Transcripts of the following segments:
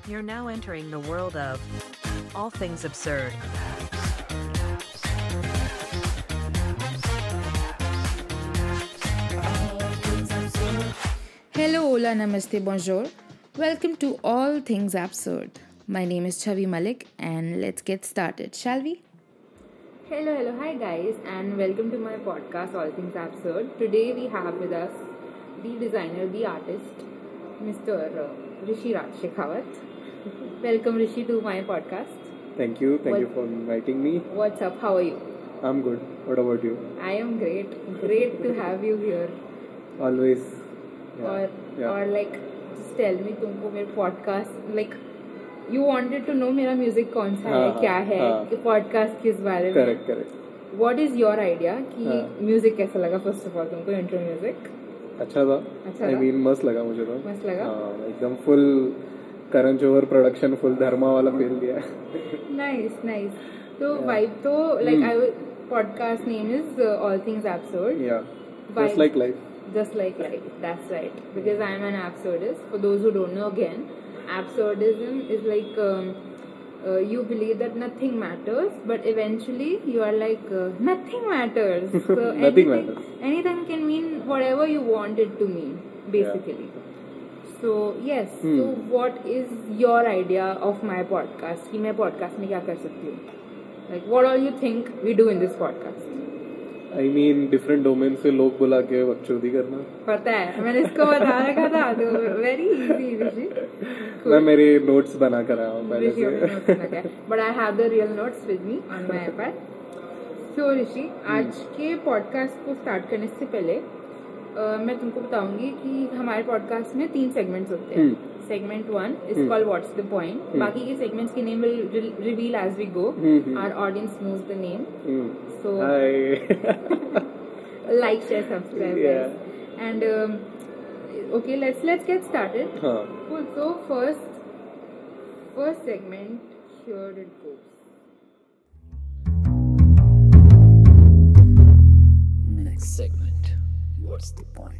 You're now entering the world of all things absurd. Hello, hola, namaste, bonjour. Welcome to All Things Absurd. My name is Chavi Malik and let's get started, shall we? Hello, hi guys, and welcome to my podcast, All Things Absurd. Today we have with us the designer, the artist, Mr. Rishi Raj Shekhawat. Welcome, Rishi, to my podcast. Thank you for inviting me. What's up? How are you? I'm good. What about you? I am great. Great to have you here. Always. Or like, just tell me, तुमको मेरे podcast like you wanted to know मेरा music कौन सा है, क्या है, कि podcast किस बारे में. Correct. What is your idea कि music कैसा लगा first of all तुमको intro music? अच्छा था. I mean मस्त लगा मुझे तो. मस्त लगा. एकदम full Karan Johar production, full Dharma वाला फील दिया. Nice. तो vibe तो like podcast name is All Things Absurd. Yeah. Vibe, Just like life. Just like life. That's right. Because I'm an absurdist. For those who don't know, again, absurdism is like you believe that nothing matters, but eventually you are like nothing matters. So Nothing matters. Anything can mean whatever you want it to mean, basically. So yes. So what is your idea of my podcast? कि मैं podcast में क्या कर सकती हूँ? Like what all you think we do in this podcast? I mean different domain से लोग बुला के बकचोदी करना. पता है, मैंने इसको बता रखा था. तो very easy, Rishi. मैं मेरे notes बना कर आया हूँ पहले से. But I have the real notes with me on my iPad. So Rishi, आज के podcast को start करने से पहले मैं तुमको बताऊंगी कि हमारे podcast में 3 segments होते हैं. Segment 1 is called What's the Point. बाकी के segments के name will reveal as we go. Our audience knows the name. So like, share, subscribe, guys. And okay, let's get started. Cool. So first segment, here it goes. Next segment. What's the point?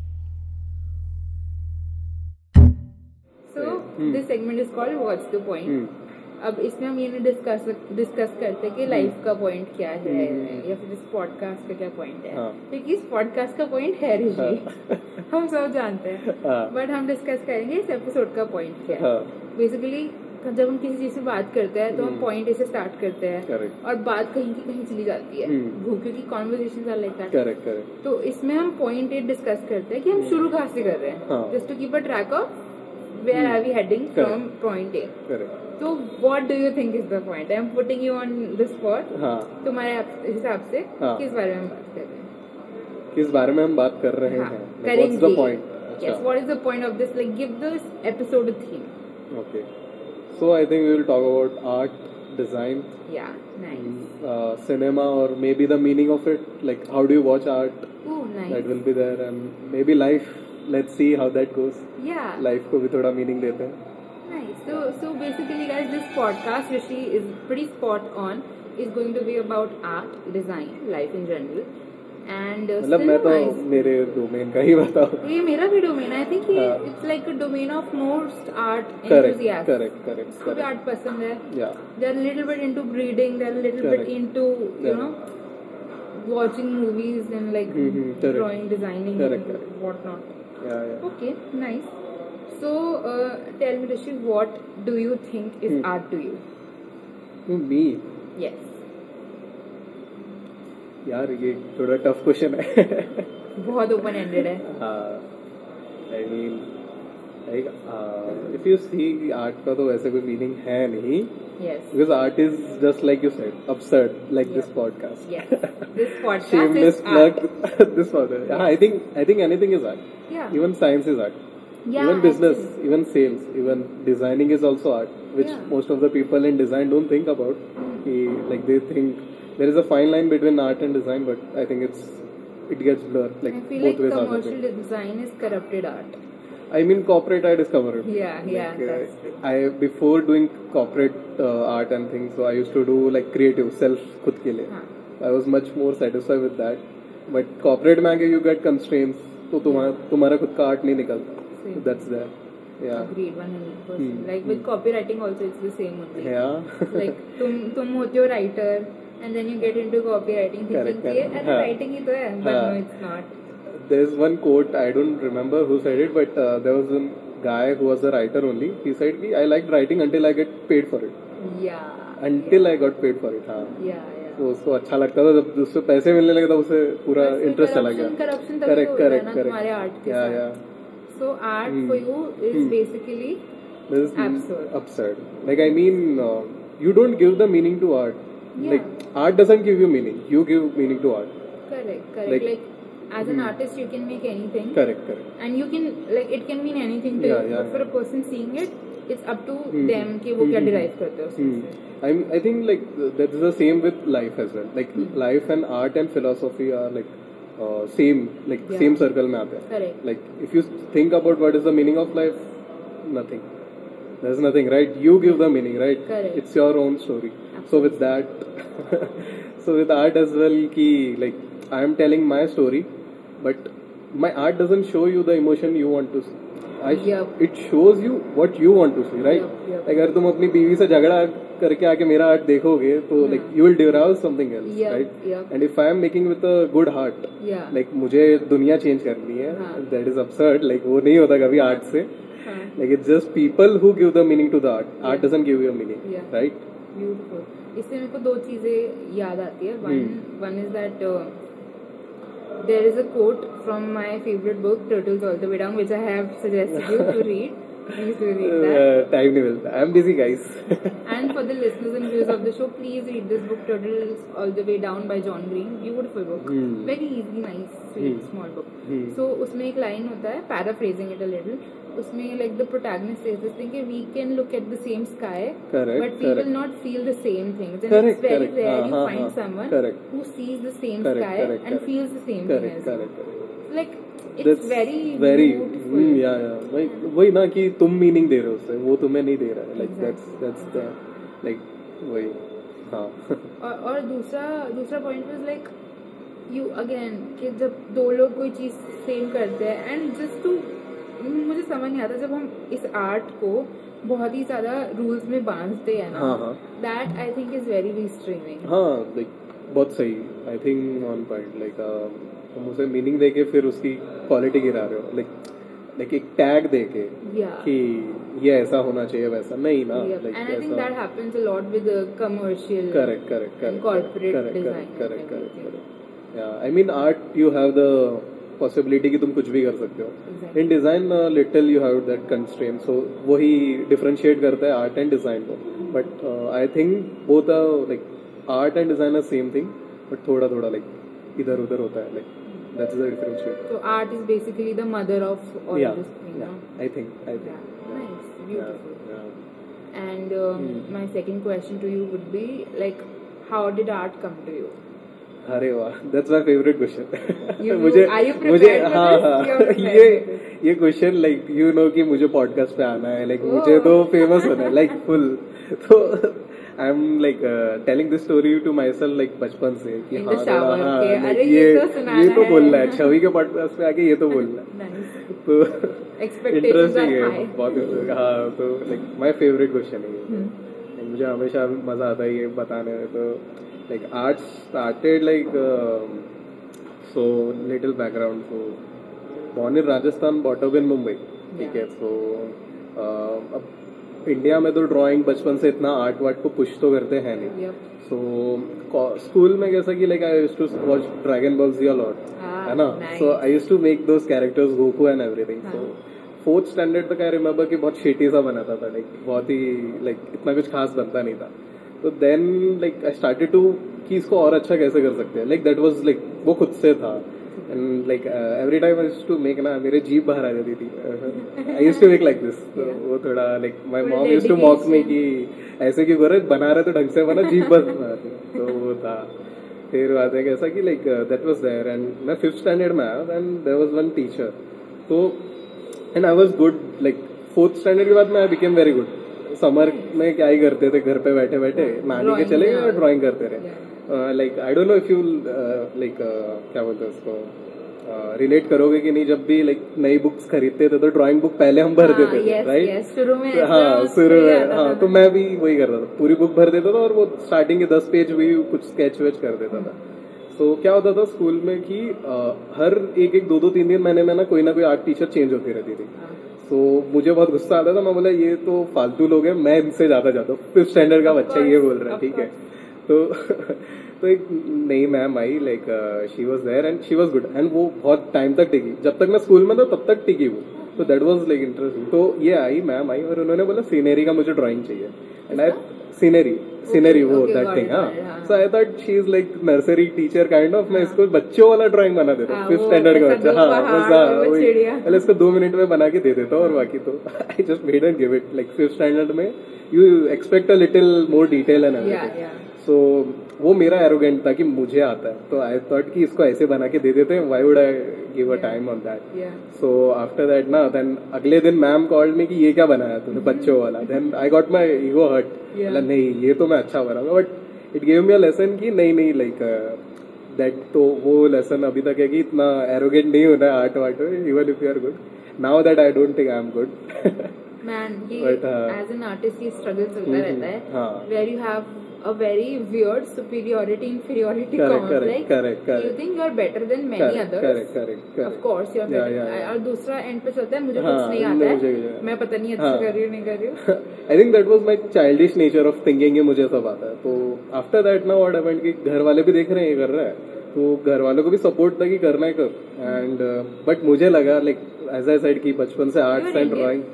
So this segment is called What's the Point. अब इसमें हम ये discuss करते हैं कि life का point क्या है या फिर इस पॉडकास्ट का क्या पॉइंट है. क्योंकि इस पॉडकास्ट का पॉइंट है ऋषि, हम सब जानते हैं. बट हम डिस्कस करेंगे इस एपिसोड का पॉइंट क्या है. बेसिकली जब हम किसी चीज से बात करते हैं तो हम पॉइंट ऐसे स्टार्ट करते हैं और बात कहीं की कहीं चली जाती है, क्योंकि कॉन्वर्सेशन आर लाइक दैट. तो इसमें हम पॉइंट 8 डिस्कस करते हैं कि हम शुरू कहाँ से कर रहे हैं, just to keep a track of where are we heading from point A. So what do you think is the point? I am putting you on the spot. तुम्हारे हिसाब से किस बारे में बात कर रहे हैं? किस बारे में हम बात कर रहे हैं? What's the point? Yes, what is the point of this? Like, give this episode a theme. Okay. So I think we will talk about art, design. Yeah, nice. Cinema, or maybe the meaning of it. Like, how do you watch art? Oh, nice. That will be there, and maybe life. Let's see how that goes. Yeah. Life को भी थोड़ा meaning देते हैं. Nice. So basically, guys, this podcast, Rishi, is pretty spot on. Is going to be about art, design, life in general, and मतलब मैं तो मेरे domain का ही बताऊँ. ये मेरा भी डोमेन है. I think it's like a domain of most art enthusiasts. Correct. सबको भी art पसंद है. Yeah. They're a little bit into breeding. They're a little bit into watching movies and like drawing, designing, whatnot. Yeah. Okay, nice. So tell me, Rishi, what do you think is art to you? To me? Yes. यार ये थोड़ा tough question है. बहुत open ended है. I mean, like, if you see art का तो वैसे कोई मीनिंग है नहीं. Yes. Because art is just like you said, absurd, like this podcast. Yes. This podcast Shameless is plug. art. This podcast. Yeah, I think anything is art. Yeah. Even science is art. Yeah, even business, actually. even sales, even designing is also art, which most of the people in design don't think about. Like they think there is a fine line between art and design, but I think it gets blurred. Like I feel both like ways are commercial happening. design is corrupted art. I mean, corporate I discovered. Yeah. That's true. I before doing corporate art and things, so I used to do like creative self खुद के लिए. I was much more satisfied with that. But corporate में आके you get constraints, तो तुम्हारा खुद का art नहीं निकलता. So that's there. Yeah. Agreed, 100%. Hmm. Like with copywriting also, it's the same only. Yeah. Like तुम होते हो writer, and then you get into copywriting thinking कि Correct. अरे writing ही तो है, but हाँ. no, it's not. There's one quote, I don't remember who said it, but there was one guy who was a writer only. He said कि I liked writing until I get paid for it. Yeah. Until I got paid for it. हाँ. Yeah. तो उसको अच्छा लगता था, जब उससे पैसे मिलने लगे तब उसे पूरा इंटरेस्ट चला गया. Corruption तभी होता है ना तुम्हारे art के Yeah, साथ. yeah. So art for you is basically This is absurd. absurd. Like I mean, you don't give the meaning to art. Yeah. Like art doesn't give you meaning. You give meaning to art. Correct. Like, As an artist, you can make anything. Correct. And you can, like, it can mean anything to Yeah, you. yeah, But for a person seeing it, it's up to them कि वो क्या derive करते हैं उससे. I think like that is the same with life as well. Like life and art and philosophy are like same, like same circle में आते हैं. Correct. Like if you think about what is the meaning of life, nothing. There's nothing, right? You give the meaning, right? Correct. It's your own story. So with that, so with art as well, कि like I am telling my story, but my art doesn't show you the emotion you want to see. It shows you what you want to see, right? Yep. अगर तुम अपनी बीवी से झगड़ा करके आके मेरा आर्ट देखोगे तो like you will derive something else, right? And if I am making with a good heart, like मुझे दुनिया चेंज करनी है, that is absurd. Like वो नहीं होता कभी आर्ट से. Like it's just people who give the meaning to the art. Art doesn't give you a meaning, right? Beautiful. इससे मेरे को दो चीजें याद आती है. One is that there is a quote from my favorite book, Turtles All the Way Down, which I have suggested you to read. Please do read that. Time नहीं मिलता. I'm busy, guys. And for the listeners and viewers of the show, please read this book, Turtles All the Way Down by John Green. Beautiful book. Very easy, nice, sweet, small book. So उसमें एक line होता है, paraphrasing it a little. उसमें like the protagonist says this thing कि we can look at the same sky, but we will not feel the same things. And it's very rare you find someone who sees the same sky and feels the same thing as you. Like it's very beautiful. वही ना कि तुम meaning दे रहे हो उससे, वो तुम्हें नहीं दे रहा है. Like that's the like वही. हाँ. और दूसरा point was like you again कि जब दो लोग कोई चीज सेम करते हैं एंड जस्ट टू मुझे समझ नहीं आता जब हम इस आर्ट को बहुत ही ज्यादा रूल्स में बांधते हैं ना, that I think is very restraining. हाँ, लाइक बहुत सही. I think on point. Like हम उसे मीनिंग देके फिर उसकी क्वालिटी गिरा रहे हो. लाइक एक टैग देके कि ये ऐसा होना चाहिए वैसा नहीं ना. And I think that happens a lot with commercial correct corporate design. Correct. I mean art you have the possibility कि तुम कुछ भी कर सकते हो. In design little you have that constraint. So वही डिफरेंशिएट करता है आर्ट एंड डिजाइन को. But I think both like art and design are same thing, but थोड़ा लाइक इधर उधर होता है. Like that's the differentiate. So art is basically the mother of all this thing. I think. Nice, beautiful. And my second question to you would be like, how did art come to you? अरे वाह, that's my favorite question. मुझे हाँ ये question like you know कि मुझे podcast पे आना है, लाइक मुझे तो फेमस होना है लाइक फुल. तो I am like telling this story to myself like बचपन से कि हाँ ये तो बोलना है. छवि के पॉडकास्ट पे आके ये तो बोलना है. तो इंटरेस्टिंग है बहुत. हाँ, तो लाइक माई फेवरेट क्वेश्चन है ये. मुझे हमेशा मजा आता है ये बताने में. तो like art started like so little background. So born in Rajasthan, brought up in Mumbai. ठीक है. So अब इंडिया में तो ड्राइंग बचपन से इतना आर्ट वार्ट को पुश तो करते हैं नहीं. सो स्कूल में कैसा कि like I used to watch Dragon Ball Z a lot, है ना. So I used to make those characters, Goku and everything. So 4th standard तक आई रिमेम्बर कि बहुत शेटी सा बनाता था. लाइक बहुत ही लाइक इतना कुछ खास बनता नहीं था. तो then like I started to कि इसको और अच्छा कैसे कर सकते हैं. लाइक दैट वाज लाइक वो खुद से था. And like every time I used to make ना मेरे जीभ बाहर आ जाती थी. I used to make like this. तो वो थोड़ा like my mom used to mock me कि ऐसे क्यों कर रहे, बना रहे तो ढंग से बना, जीभ बस बना. तो वो था. फिर बात है कैसा कि like that was there. And मैं 5th स्टैंडर्ड में आया and there was one teacher. तो and I was good. Like 4th standard के बाद में I became very good. Summer में क्या ही करते थे, घर पे बैठे बैठे नानी के चले गए, ड्राइंग करते रहे. Like I don't know if you like क्या बोलते हैं उसको, रिलेट करोगे कि नहीं, जब भी लाइक नई बुक्स खरीदते थे तो ड्राइंग बुक पहले हम भर देते थे, राइट? शुरू में शुरू में हाँ, तो मैं भी वही कर रहा था, पूरी बुक भर देता था और वो स्टार्टिंग के 10 पेज भी कुछ स्केच वेच कर देता था। सो क्या होता था स्कूल में कि हर एक 2 3 दिन महीने में ना कोई आर्ट टीचर चेंज होती रहती थी। तो मुझे बहुत गुस्सा आता था, मैं बोला ये तो फालतू लोग हैं, मैं इनसे ज्यादा जाता हूँ, 5th स्टैंडर्ड का बच्चा ये बोल रहा है, ठीक है? तो एक नई मैम आई, like she was there and she was good, and वो बहुत टाइम तक टिकी, जब तक मैं स्कूल में था तब तक टिकी वो। तो दैट वाज लाइक इंटरेस्टिंग। तो ये मैम आई और उन्होंने बोला सीनरी का मुझे ड्राइंग चाहिए, एंड आई सीनरी वो दैट थिंग। हाँ, so I thought she is like nursery teacher kind of, मैं इसको बच्चों वाला ड्राइंग बना देता हूँ, 5th स्टैंडर्ड का बच्चा। हाँ, पहले इसको 2 मिनट में बना के दे देता हूँ, और बाकी तो I just made and give it. Like 5th standard में you expect a little more detail and everything. So वो मेरा एरोगेंट था कि मुझे आता है, तो आई थॉट कि इसको ऐसे बना के दे देते हैं, why would I give a time on that. So after that ना, देन अगले दिन मैम कॉल्ड मी कि ये क्या बनाया तूने बच्चों वाला। Then I got my ego hurt, नहीं ये तो मैं अच्छा बनाऊंगा, but it give me a lesson कि नहीं लाइक दैट। तो वो लेसन अभी तक है कि इतना एरोगेंट नहीं होना है आर्ट वार्ट में, even if you are good. Now that I don't think I am good. Man, as an artist ये स्ट्रगल चलता रहता है, where you have a very weird superiority inferiority complex. Correct. You think you are better than many others. Correct. Of course you are better. और दूसरा and पे चलता है, मुझे कुछ नहीं आता है, मैं पता नहीं अच्छा कर रही हूँ नहीं कर रही हूँ। I think that was my childish nature of thinking कि मुझे सब आता है। तो after that now what happened कि घर वाले भी देख रहे हैं ये कर रहा है, तो घर वालों को भी सपोर्ट था कि करना है कर। एंड बट मुझे लगा लाइक एज आई सेड कि बचपन से आर्ट्स एंड ड्राइंग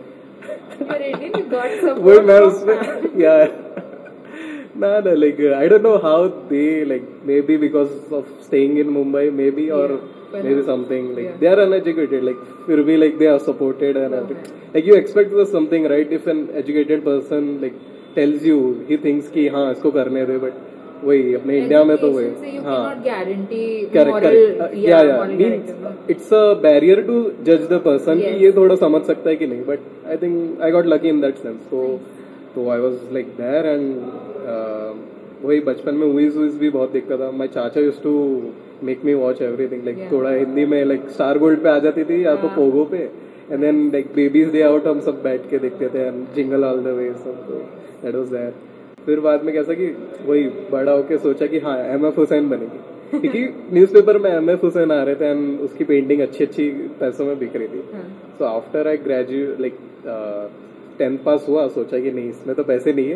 वो मैं उसमें nah, like I don't know how they, like maybe because of staying in Mumbai, maybe, or maybe something like they are uneducated, like फिर भी like they are supported and everything. Like you expect something, right? If an educated person like tells you, he thinks कि हाँ इसको करने दे, but वही अपने India में तो वही हाँ correct it's a barrier to judge the person कि ये थोड़ा समझ सकता है कि नहीं, but I think I got lucky in that sense. तो I was like there and वही बचपन में मूवीज भी बहुत देखता था। माय चाचा used to make me watch everything, like थोड़ा हिंदी में लाइक स्टार गोल्ड पे आ जाती थी या तो पोगो पे, and then like Baby's day out हम सब बैठ के देखते थे, एंड जिंगल ऑल द वे सब, तो दैट वाज देयर। फिर बाद में कैसा कि वही बड़ा होके सोचा कि हाँ MF हुसैन बनेगी, क्योंकि न्यूज़पेपर में MF हुसैन आ रहे थे एंड उसकी पेंटिंग अच्छी पैसों में बिक रही थी। So after I graduate like 10th pass हुआ, सोचा कि नहीं इसमें तो पैसे नहीं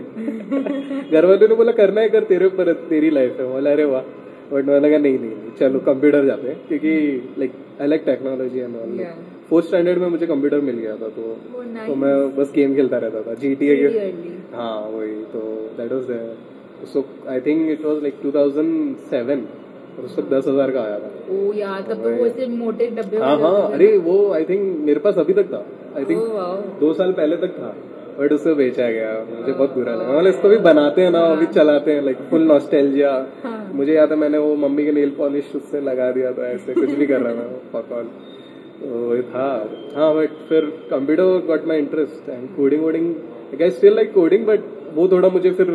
है। घर वालों ने बोला करना है कर, तेरे ऊपर तेरी लाइफ है। बोला अरे वाह, बट मैंने कहा नहीं चलो कंप्यूटर जाते हैं, क्योंकि like I like technology and all. 4th standard में मुझे कंप्यूटर मिल गया था, तो मैं बस गेम खेलता रहता था GTA के। हाँ वही, तो that was there. So I think it was like 2007 और उस वक्त 10,000 का आया था। ओ यार, तब तो वो ऐसे मोटे डब्बे। हाँ, अरे वो आई थिंक मेरे पास अभी तक था, आई थिंक 2 साल पहले तक था, बट उसे बेचा गया। मुझे बहुत बुरा लगा। मतलब इसको भी बनाते हैं ना, अभी चलाते हैं, लाइक फुल नॉस्टैल्जिया। मुझे याद है मैंने वो मम्मी के नेल पॉलिश उससे लगा दिया था, ऐसे कुछ भी कर रहा था पकौन, तो था। हाँ, बट फिर computer got my interest and coding I still like coding, but वो थोड़ा मुझे फिर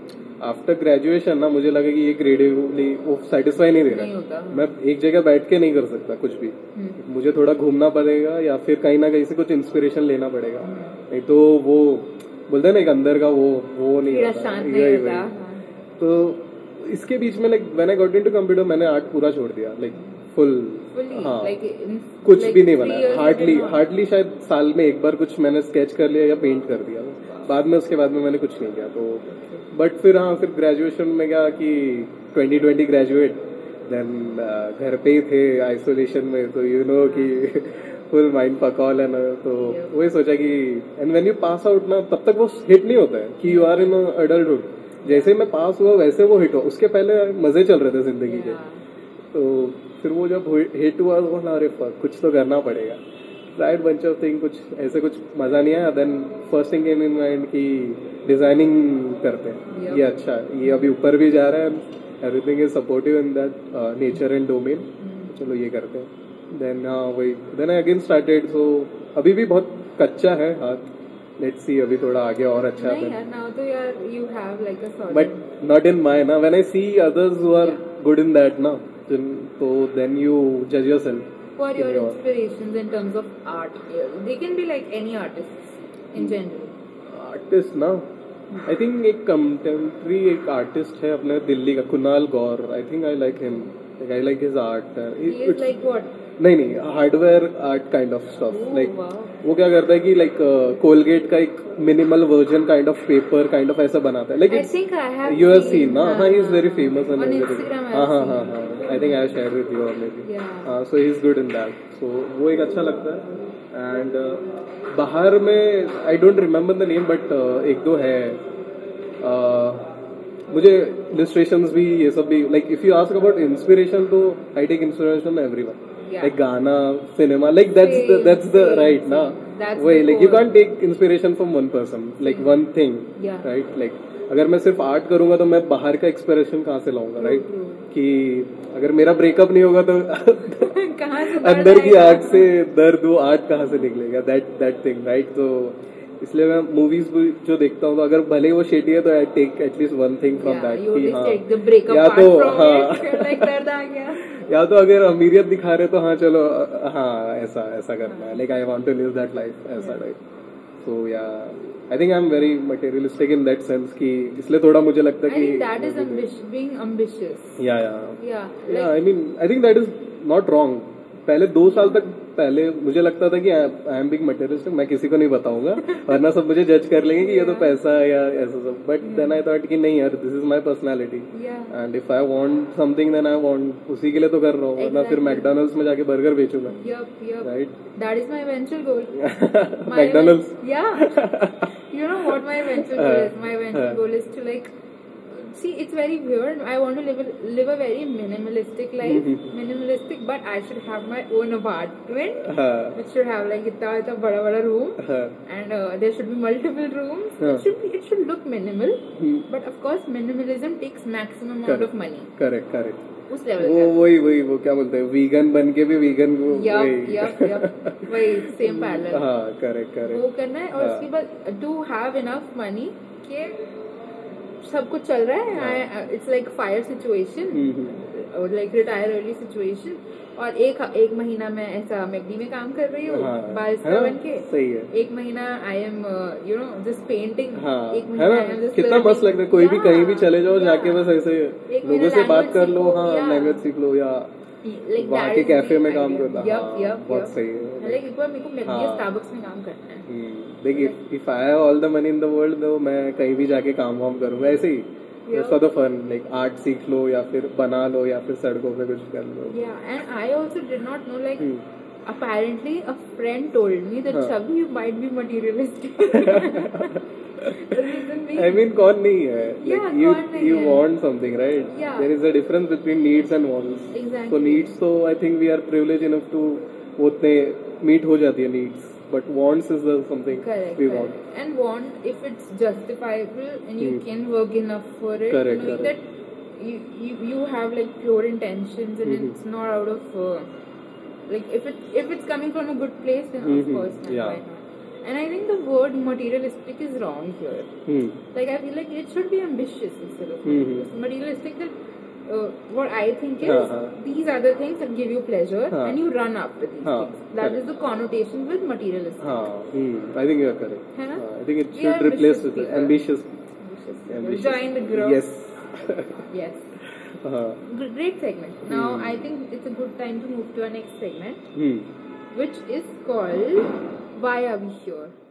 आफ्टर ग्रेजुएशन ना मुझे लगा कि ये क्रिएटिवली वो सेटिस्फाई नहीं दे रहा। मैं एक जगह बैठ के नहीं कर सकता कुछ भी, मुझे थोड़ा घूमना पड़ेगा या फिर कहीं ना कहीं से कुछ इंस्पिरेशन लेना पड़ेगा, नहीं तो वो बोलते हैं ना एक अंदर का वो नहीं आता। तो इसके बीच में like when I got into computer मैंने आर्ट पूरा छोड़ दिया, लाइक फुल। हाँ, कुछ भी नहीं बनाया, हार्डली शायद साल में एक बार कुछ मैंने स्केच कर लिया या पेंट कर दिया, बाद में उसके बाद में मैंने कुछ नहीं किया। तो बट फिर फिर ग्रेजुएशन में क्या कि 2020 ग्रेजुएट, देन घर पे ही थे आइसोलेशन में, तो यू नो कि फुल माइंड पकौल है ना, तो वही सोचा कि and when you pass out ना तब तक वो हिट नहीं होता है कि यू आर इन अडल्टहुड। जैसे मैं पास हुआ वैसे वो हिट हुआ, उसके पहले मजे चल रहे थे जिंदगी के, तो फिर वो जब हिट हुआ तो ना अरे कुछ तो करना पड़ेगा, राइट बंच ऑफ थिंग, कुछ ऐसे कुछ मजा नहीं आया। Then first thing came in mind की डिजाइनिंग करते हैं, ये अच्छा, ये अभी ऊपर भी जा रहा है, everything is supportive in that nature and domain, चलो ये करते हैं। देन वही then I again started. So अभी भी बहुत कच्चा है हाथ, लेट्स सी अभी थोड़ा आगे और अच्छा है, बट नॉट इन माय ना, when I see others who are good in that ना, तो देन यू जज yourself for your inspirations in terms of art? They can be like any artists in general. Artist ना, I think एक contemporary एक artist है अपने दिल्ली का Kunal Gaur. I think I like him. Like I like his art. He is like what? नहीं hardware art kind of stuff like wow. वो क्या करता है कि लाइक कोलगेट का एक minimal version kind of paper kind of ऐसा बनाता है. लाइक यू हैव सीन ना. हाँ, he is very famous on Instagram. हाँ I think I share with you और maybe. So he is good in that. So वो एक अच्छा लगता है. एंड बाहर में I don't remember the name but एक दो है. मुझे इलस्ट्रेशंस भी ये सब भी like if you ask about inspiration तो I take inspiration everyone. Like Ghana, cinema, like that's the right na. Way like you can't take inspiration from one person, like one thing, right? Like अगर मैं सिर्फ art करूंगा तो मैं बाहर का expression कहाँ से लाऊंगा, राइट? कि अगर मेरा ब्रेकअप नहीं होगा तो अंदर की आग से दर्द वो आर्ट कहाँ से निकलेगा? That thing, right? तो इसलिए मैं मूवीज भी जो देखता हूँ तो अगर भले वो शेटी है तो I take at least one thing from that कि हाँ या तो हाँ या तो अगर अमीरियत दिखा रहे तो हाँ चलो हाँ ऐसा करना है. Like I want to live that life ऐसा, राइट? सो या I think I am very materialistic in that sense कि इसलिए थोड़ा मुझे लगता है कि दैट इज बीइंग एम्बिशियस. या I mean I think that is not wrong. पहले 2 साल तक पहले मुझे लगता था कि आई एम बिग मटेरियलिस्टिक, मैं किसी को नहीं बताऊंगा वरना सब मुझे जज कर लेंगे कि ये तो पैसा है या ऐसा सब. बट देन आई थॉट कि नहीं यार, this is my personality and if I want something then I want, उसी के लिए तो कर रहा हूँ. वरना फिर मैकडॉनल्ड्स में जाके बर्गर बेचूंगा, right? That is my eventual goal. McDonald's. You know what my eventual goal is? My eventual goal is to like, see, it's very weird. I want to live a very minimalistic life. Minimalistic, but I should have my own apartment, which should have like इतना बड़ा room, and there should be multiple rooms. It should look minimal, but of course minimalism takes maximum amount of money. Correct. उस level का वो क्या बोलते हैं, vegan बन के भी वीगन को वही सेम पैरेलल. हाँ, करेक्ट वो करना है. और उसके बाद टू हैव इनफ मनी के सब कुछ चल रहा है. इट्स लाइक फायर सिचुएशन और लाइक रिटायर अर्ली सिचुएशन. और एक महीना मैं ऐसा मैकडी में काम कर रही हूँ बारिस्टा बन के. सही है. एक महीना आई एम जस्ट पेंटिंग. एक महीना कितना मस्त लगता है. कोई भी कहीं भी चले जाओ, जाके बस ऐसे लोगों से बात कर लो, हाँ लैंग्वेज सीख लो, या वहाँ के कैफे में काम करना. बहुत सही है. लाइक एक बार मेरे को मैकडी स्टारबक्स में काम करना है. देखिए, if I have all the money in the world तो मैं कहीं भी जाके काम वाम करूंगा ऐसे ही. Just for the fun, like art सीख लो या फिर बना लो या फिर सड़कों पे कुछ कर लो. Yeah, and I also did not know, like apparently a friend told me that Chavi, you might be materialistic. I mean, कौन नहीं है? Like you want something, right? Yeah. There is a difference between needs and wants. Exactly. So needs, so I think we are privileged enough to उतने meet हो जाती है needs. But wants is the something we want. And want, if it's justifiable and you can work enough for it, knowing that you have like pure intentions and it's not out of like if it's coming from a good place, then of course why not. And I think the word materialistic is wrong here. Like I feel like it should be ambitious instead of materialistic. That what I think is these are the things that give you pleasure and you run after these things. That is the connotation with materialistic. I think you are correct. I think it should replace with ambitious. Join the group. Yes. Yes. Great segment. Now I think it's a good time to move to our next segment, which is called Why Are We Here?